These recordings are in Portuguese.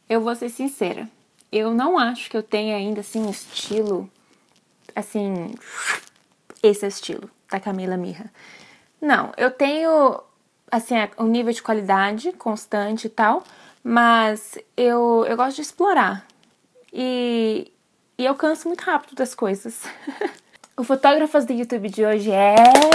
Eu vou ser sincera, eu não acho que eu tenha ainda, assim, um estilo, assim, esse é o estilo da Camila Mirra. Não, eu tenho, assim, um nível de qualidade constante e tal, mas eu gosto de explorar e eu canso muito rápido das coisas. O Fotógrafas do YouTube de hoje é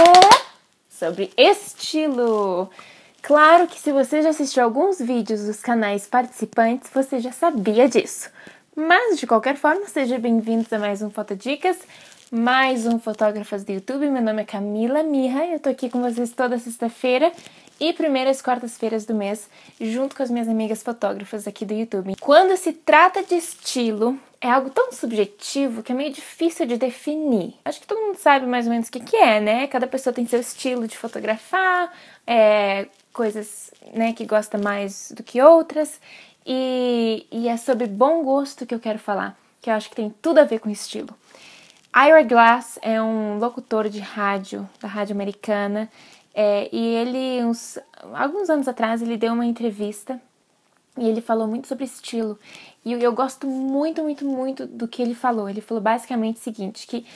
sobre estilo. Claro que se você já assistiu alguns vídeos dos canais participantes, você já sabia disso. Mas, de qualquer forma, sejam bem-vindos a mais um Fotodicas, mais um Fotógrafas do YouTube. Meu nome é Camila Mirra e eu tô aqui com vocês toda sexta-feira e primeiras quartas-feiras do mês, junto com as minhas amigas fotógrafas aqui do YouTube. Quando se trata de estilo, é algo tão subjetivo que é meio difícil de definir. Acho que todo mundo sabe mais ou menos o que é, né? Cada pessoa tem seu estilo de fotografar, coisas, né, que gosta mais do que outras. E é sobre bom gosto que eu quero falar, que eu acho que tem tudo a ver com estilo. Ira Glass é um locutor de rádio, da rádio americana, e ele, alguns anos atrás, ele deu uma entrevista e ele falou muito sobre estilo. E eu gosto muito, muito, muito do que ele falou. Ele falou basicamente o seguinte, que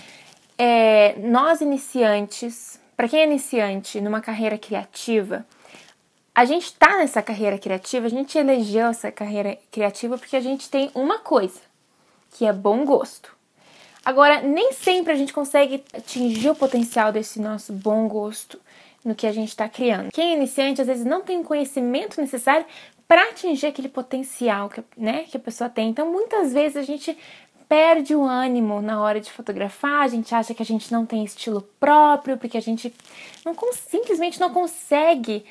nós iniciantes, para quem é iniciante numa carreira criativa, a gente tá nessa carreira criativa, a gente elegeu essa carreira criativa porque a gente tem uma coisa, que é bom gosto. Agora, nem sempre a gente consegue atingir o potencial desse nosso bom gosto no que a gente está criando. Quem é iniciante, às vezes, não tem o conhecimento necessário para atingir aquele potencial que a pessoa tem. Então, muitas vezes, a gente perde o ânimo na hora de fotografar, a gente acha que a gente não tem estilo próprio, porque a gente simplesmente não consegue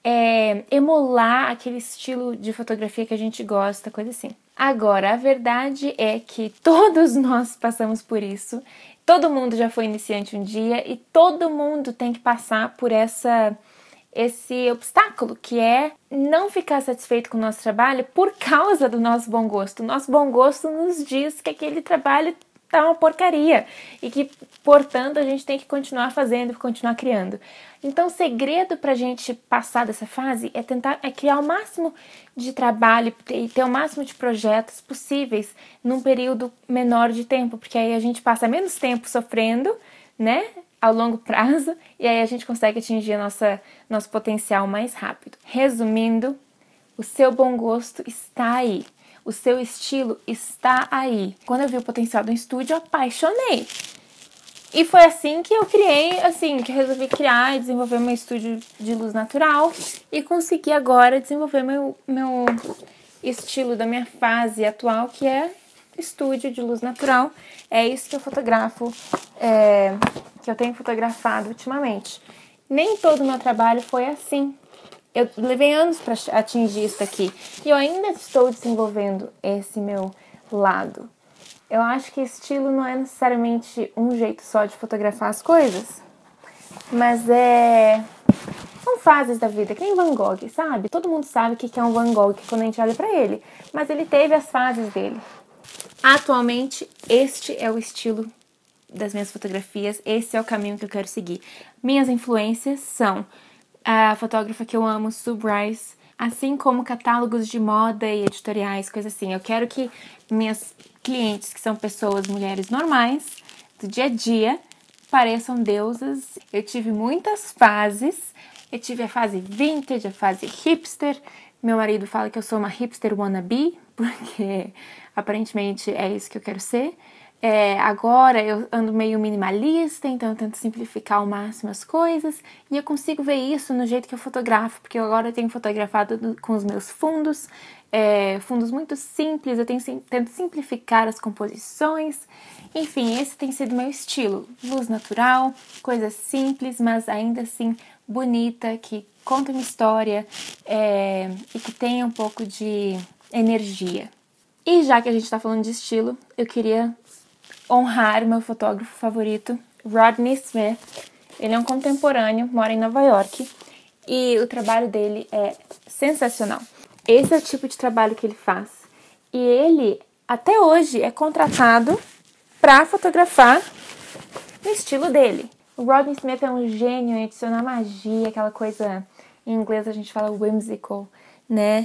emular aquele estilo de fotografia que a gente gosta, coisa assim. Agora, a verdade é que todos nós passamos por isso, todo mundo já foi iniciante um dia e todo mundo tem que passar por esse obstáculo, que é não ficar satisfeito com o nosso trabalho por causa do nosso bom gosto. O nosso bom gosto nos diz que aquele trabalho tá uma porcaria e que, portanto, a gente tem que continuar fazendo, continuar criando. Então, o segredo pra gente passar dessa fase é criar o máximo de trabalho e ter o máximo de projetos possíveis num período menor de tempo, porque aí a gente passa menos tempo sofrendo, né, ao longo prazo, e aí a gente consegue atingir nosso potencial mais rápido. Resumindo, o seu bom gosto está aí. O seu estilo está aí. Quando eu vi o potencial do estúdio, eu apaixonei. E foi assim que eu criei, que eu resolvi criar e desenvolver meu estúdio de luz natural e consegui agora desenvolver meu estilo da minha fase atual, que é estúdio de luz natural. É isso que eu fotografo, que eu tenho fotografado ultimamente. Nem todo o meu trabalho foi assim. Eu levei anos para atingir isso aqui e eu ainda estou desenvolvendo esse meu lado. Eu acho que estilo não é necessariamente um jeito só de fotografar as coisas, mas são fases da vida, que nem Van Gogh, sabe? Todo mundo sabe o que é um Van Gogh quando a gente olha para ele, mas ele teve as fases dele. Atualmente, este é o estilo das minhas fotografias, esse é o caminho que eu quero seguir. Minhas influências são a fotógrafa que eu amo, Sue Bryce, assim como catálogos de moda e editoriais, coisas assim. Eu quero que minhas clientes, que são pessoas, mulheres normais, do dia a dia, pareçam deusas. Eu tive muitas fases. Eu tive a fase vintage, a fase hipster. Meu marido fala que eu sou uma hipster wannabe, porque aparentemente é isso que eu quero ser. Agora eu ando meio minimalista, então eu tento simplificar ao máximo as coisas e eu consigo ver isso no jeito que eu fotografo, porque agora eu tenho fotografado com os meus fundos, fundos muito simples, eu tento simplificar as composições, enfim, esse tem sido meu estilo, luz natural, coisa simples, mas ainda assim bonita, que conta uma história e que tenha um pouco de energia. E já que a gente tá falando de estilo, eu queria honrar o meu fotógrafo favorito, Rodney Smith. Ele é um contemporâneo, mora em Nova York e o trabalho dele é sensacional. Esse é o tipo de trabalho que ele faz. E ele, até hoje, é contratado para fotografar no estilo dele. O Rodney Smith é um gênio em adicionar magia, aquela coisa, em inglês a gente fala whimsical, né?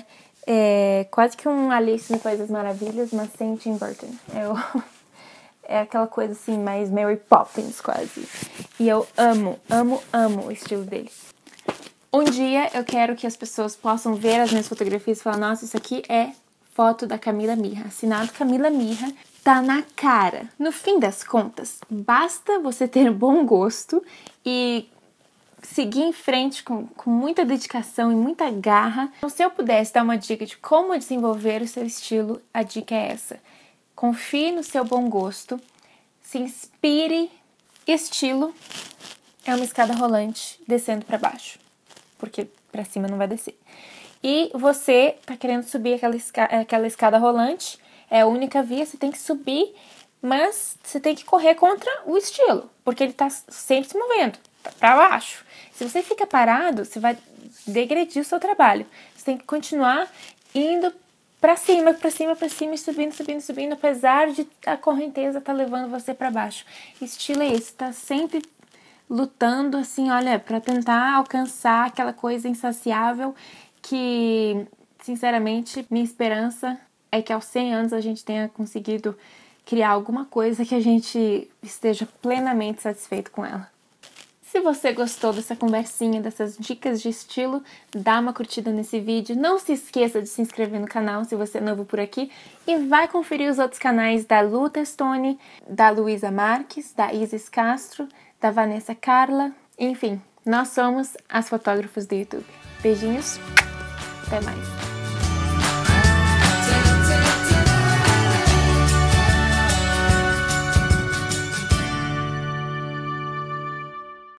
É quase que um Alice no País das Maravilhas, mas sem Tim Burton. É aquela coisa assim, mais Mary Poppins quase. E eu amo o estilo dele. Um dia eu quero que as pessoas possam ver as minhas fotografias e falar, nossa, isso aqui é foto da Camila Mirra. Assinado Camila Mirra, tá na cara. No fim das contas, basta você ter bom gosto e seguir em frente com muita dedicação e muita garra. Então, se eu pudesse dar uma dica de como desenvolver o seu estilo, a dica é essa. Confie no seu bom gosto, se inspire. Estilo é uma escada rolante descendo para baixo, porque para cima não vai descer. E você tá querendo subir aquela escada rolante, é a única via, você tem que subir, mas você tem que correr contra o estilo, porque ele tá sempre se movendo, tá para baixo. Se você fica parado, você vai degredir o seu trabalho. Você tem que continuar indo pra cima, e subindo, apesar de a correnteza tá levando você pra baixo. Estilo é esse, tá sempre lutando, assim, olha, pra tentar alcançar aquela coisa insaciável que, sinceramente, minha esperança é que aos 100 anos a gente tenha conseguido criar alguma coisa que a gente esteja plenamente satisfeito com ela. Se você gostou dessa conversinha, dessas dicas de estilo, dá uma curtida nesse vídeo. Não se esqueça de se inscrever no canal se você é novo por aqui. E vai conferir os outros canais da Lu Testoni, da Luísa Marques, da Isis Castro, da Vanessa Carla. Enfim, nós somos as fotógrafas do YouTube. Beijinhos, até mais.